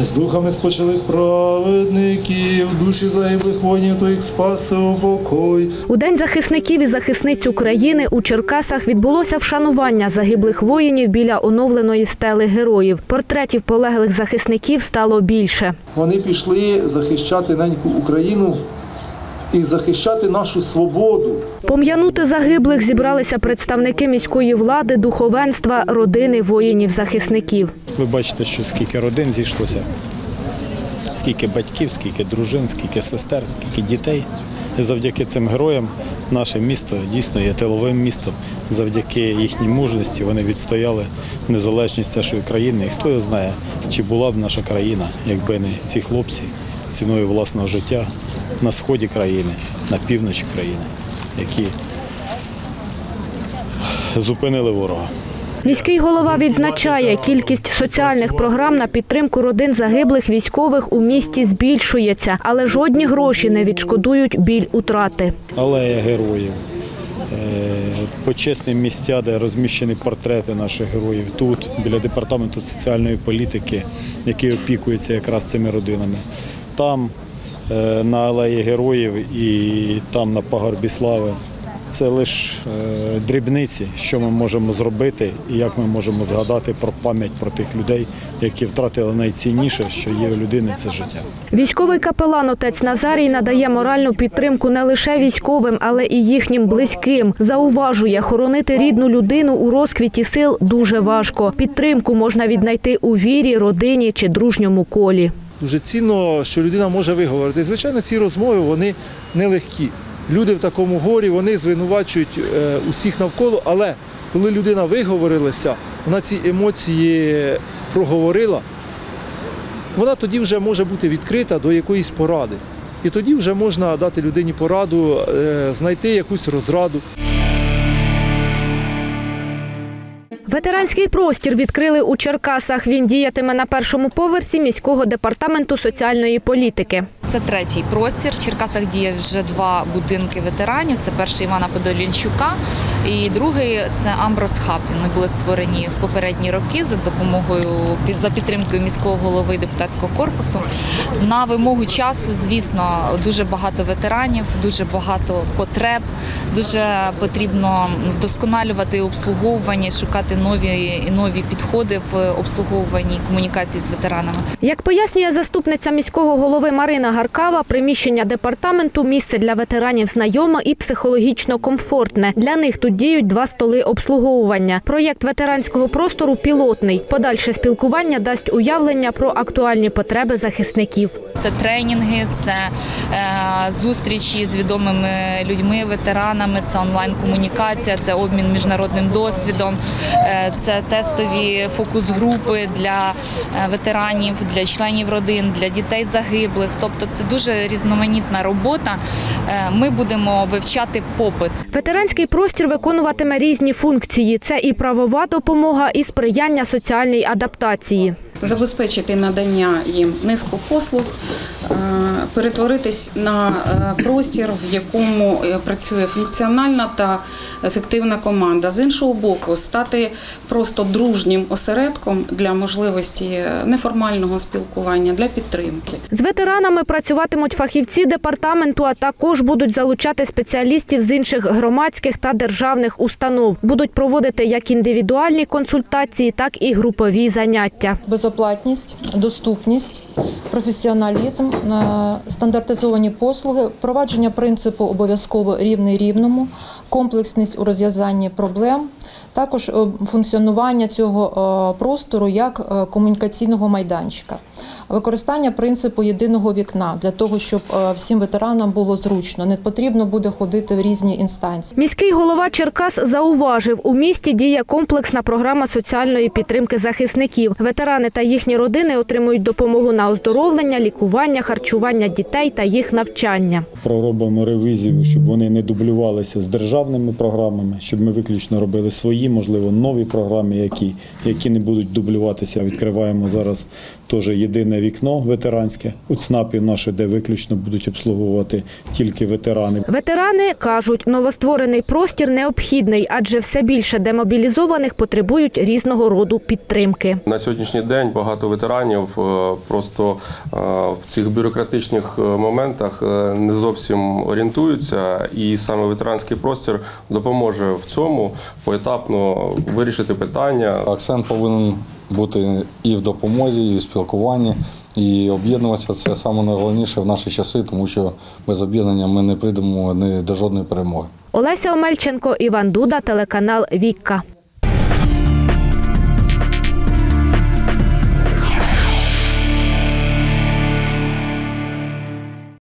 з духами спочилих праведників, душі загиблих воїнів твоїх спаси упокой. У День захисників і захисниць України у Черкасах відбулося вшанування загиблих воїнів біля оновленої стели героїв. Портретів полеглих захисників стало більше. Вони пішли захищати неньку Україну і захищати нашу свободу. Пом'янути загиблих зібралися представники міської влади, духовенства, родини воїнів-захисників. Ви бачите, що скільки родин зійшлося, скільки батьків, скільки дружин, скільки сестер, скільки дітей. І завдяки цим героям наше місто дійсно є тиловим містом. Завдяки їхній мужності вони відстояли незалежність нашої країни. І хто його знає, чи була б наша країна, якби не ці хлопці ціною власного життя на сході країни, на півночі країни, які зупинили ворога. Міський голова відзначає, кількість соціальних програм на підтримку родин загиблих військових у місті збільшується, але жодні гроші не відшкодують біль утрати. Алея героїв, почесні місця, де розміщені портрети наших героїв, тут, біля департаменту соціальної політики, який опікується якраз цими родинами. Там, на Алеї героїв і там на Пагорбі Слави. Це лише дрібниці, що ми можемо зробити і як ми можемо згадати про пам'ять про тих людей, які втратили найцінніше, що є у людини – це життя. Військовий капелан отець Назарій надає моральну підтримку не лише військовим, але і їхнім близьким. Зауважує, хоронити рідну людину у розквіті сил дуже важко. Підтримку можна віднайти у вірі, родині чи дружньому колі. Дуже цінно, що людина може виговорити. Звичайно, ці розмови, вони нелегкі. Люди в такому горі, вони звинувачують усіх навколо, але коли людина виговорилася, вона ці емоції проговорила, вона тоді вже може бути відкрита до якоїсь поради. І тоді вже можна дати людині пораду, знайти якусь розраду. Ветеранський простір відкрили у Черкасах. Він діятиме на першому поверсі міського департаменту соціальної політики. Це третій простір. В Черкасах діє вже 2 будинки ветеранів. Це перший Івана Подолянчука і другий – це Амброс Хаб. Вони були створені в попередні роки за підтримкою міського голови і депутатського корпусу. На вимогу часу, звісно, дуже багато ветеранів, дуже багато потреб, дуже потрібно вдосконалювати обслуговування, шукати нові підходи в обслуговуванні комунікації з ветеранами. Як пояснює заступниця міського голови Марина Гаркава, приміщення департаменту – місце для ветеранів знайоме і психологічно комфортне. Для них тут діють 2 столи обслуговування. Проєкт ветеранського простору пілотний. Подальше спілкування дасть уявлення про актуальні потреби захисників. Це тренінги, це зустрічі з відомими людьми, ветеранами, це онлайн-комунікація, це обмін міжнародним досвідом, це тестові фокус-групи для ветеранів, для членів родин, для дітей загиблих. Тобто це дуже різноманітна робота. Ми будемо вивчати попит. Ветеранський простір виконуватиме різні функції. Це і правова допомога, і сприяння соціальній адаптації. Забезпечити надання їм низку послуг, перетворитись на простір, в якому працює функціональна та ефективна команда. З іншого боку, стати просто дружнім осередком для можливості неформального спілкування, для підтримки. З ветеранами працюватимуть фахівці департаменту, а також будуть залучати спеціалістів з інших громадських та державних установ. Будуть проводити як індивідуальні консультації, так і групові заняття. Безоплатність, доступність, професіоналізм, стандартизовані послуги, впровадження принципу обов'язково рівний рівному, комплексність у розв'язанні проблем, також функціонування цього простору як комунікаційного майданчика. Використання принципу єдиного вікна для того, щоб всім ветеранам було зручно. Не потрібно буде ходити в різні інстанції. Міський голова Черкас зауважив, у місті діє комплексна програма соціальної підтримки захисників. Ветерани та їхні родини отримують допомогу на оздоровлення, лікування, харчування дітей та їх навчання. Проробимо ревізію, щоб вони не дублювалися з державними програмами, щоб ми виключно робили свої, можливо, нові програми, які не будуть дублюватися. Відкриваємо зараз теж єдине єдине вікно ветеранське у ЦНАПі наше, де виключно будуть обслуговувати тільки ветерани. Ветерани кажуть, новостворений простір необхідний, адже все більше демобілізованих потребують різного роду підтримки. На сьогоднішній день багато ветеранів просто в цих бюрократичних моментах не зовсім орієнтуються, і саме ветеранський простір допоможе в цьому поетапно вирішити питання. Акцент повинен бути і в допомозі, і в спілкуванні, і об'єднуватися – це саме найголовніше в наші часи, тому що без об'єднання ми не прийдемо до жодної перемоги. Олеся Омельченко, Іван Дуда, телеканал «Вікка».